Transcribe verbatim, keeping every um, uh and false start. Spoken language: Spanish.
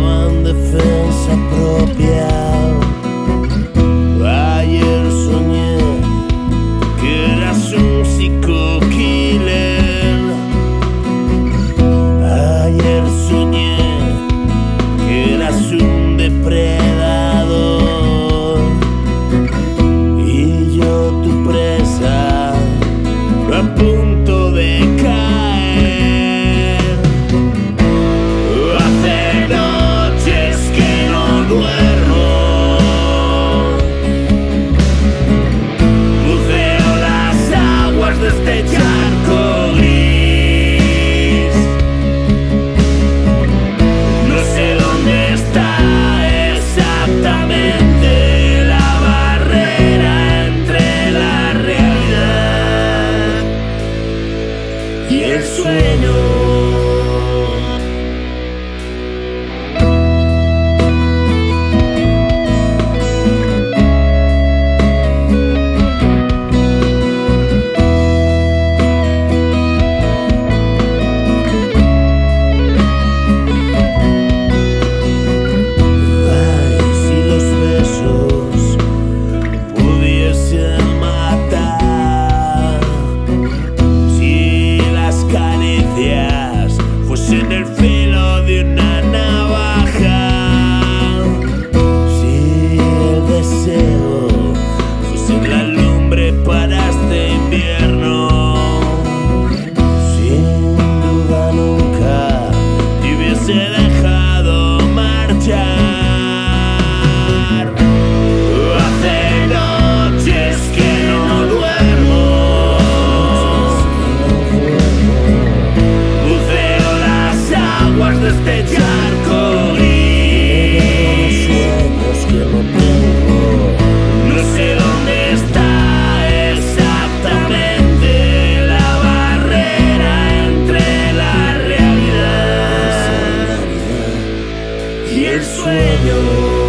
actúa en defensa propia. Ayer soñé que eras un psico-killer. Ayer soñé que eras un depredador y yo tu presa, a punto de caer. Hace noches que no duermo, buceo las aguas de este charco gris. No sé dónde está exactamente la barrera entre la realidad y el sueño. Ay, si los besos pudiesen matar, si las caricias fuesen el filo de una navaja, si el deseo fuese la lumbre para este invierno, sin duda nunca te hubiese dejado marchar. Hace noches que no duermo, buceo las aguas de este charco gris. Sueños que no tengo, no sé dónde está exactamente la barrera entre la realidad y el sueño.